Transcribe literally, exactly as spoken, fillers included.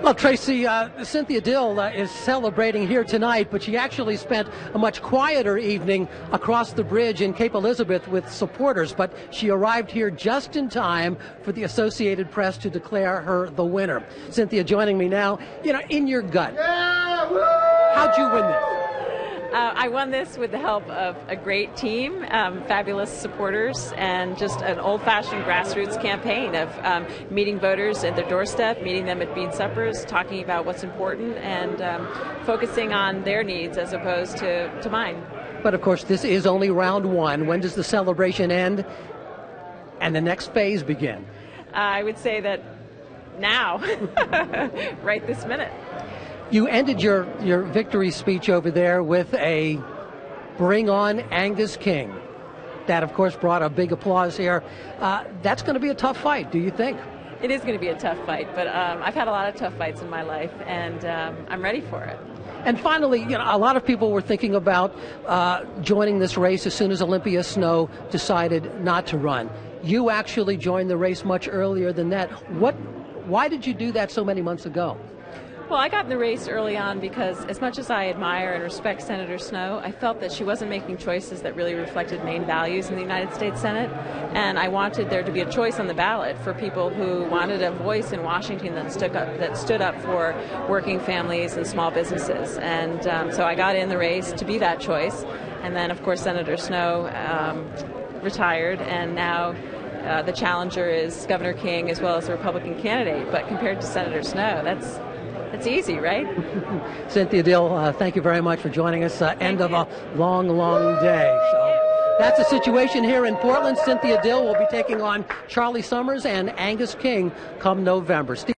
Well, Tracy, uh, Cynthia Dill uh, is celebrating here tonight, but she actually spent a much quieter evening across the bridge in Cape Elizabeth with supporters, but she arrived here just in time for the Associated Press to declare her the winner. Cynthia joining me now. You know, in your gut, how'd you win this? Uh, I won this with the help of a great team, um, fabulous supporters, and just an old-fashioned grassroots campaign of um, meeting voters at their doorstep, meeting them at bean suppers, talking about what's important, and um, focusing on their needs as opposed to, to mine. But, of course, this is only round one. When does the celebration end and the next phase begin? Uh, I would say that now, right this minute. You ended your, your victory speech over there with a "Bring on Angus King." That, of course, brought a big applause here. Uh, that's going to be a tough fight, do you think? It is going to be a tough fight, but um, I've had a lot of tough fights in my life, and um, I'm ready for it. And finally, you know, a lot of people were thinking about uh, joining this race as soon as Olympia Snowe decided not to run. You actually joined the race much earlier than that. What? Why did you do that so many months ago? Well, I got in the race early on because as much as I admire and respect Senator Snowe, I felt that she wasn't making choices that really reflected Maine values in the United States Senate, and I wanted there to be a choice on the ballot for people who wanted a voice in Washington that stood up, that stood up for working families and small businesses. And um, so I got in the race to be that choice, and then, of course, Senator Snowe um, retired, and now uh, the challenger is Governor King as well as a Republican candidate. But compared to Senator Snowe, that's It's easy, right? Cynthia Dill, uh, thank you very much for joining us. Uh, end of a long, long day. So that's the situation here in Portland. Cynthia Dill will be taking on Charlie Summers and Angus King come November. Steve